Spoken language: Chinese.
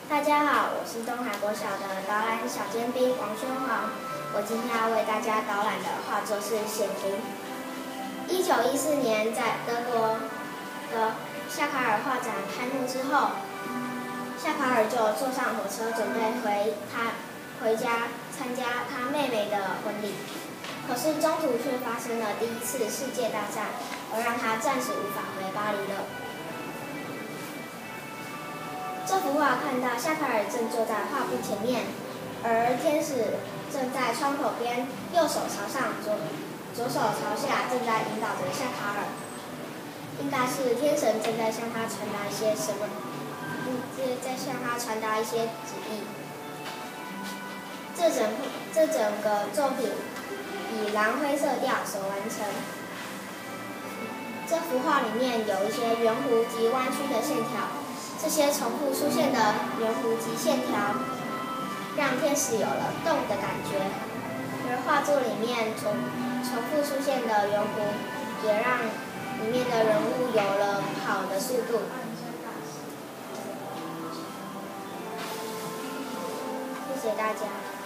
大家好，我是东海国小的导览小尖兵王轩煌。我今天要为大家导览的画作是《显灵》。1914年，在德国的夏卡尔画展开幕之后，夏卡尔就坐上火车准备回家参加他妹妹的婚礼。可是中途却发生了第一次世界大战，而让他暂时无法回巴黎了。这幅画看到夏卡尔正坐在画布前面，而天使正在窗口边，右手朝上，左手朝下，正在引导着夏卡尔。应该是天神正在向他传达一些什么，在向他传达一些旨意。这整个作品以蓝灰色调所完成。这幅画里面有一些圆弧及弯曲的线条。这些重复出现的圆弧及线条，让天使有了动的感觉，而画作里面重复出现的圆弧，也让里面的人物有了跑的速度。谢谢大家。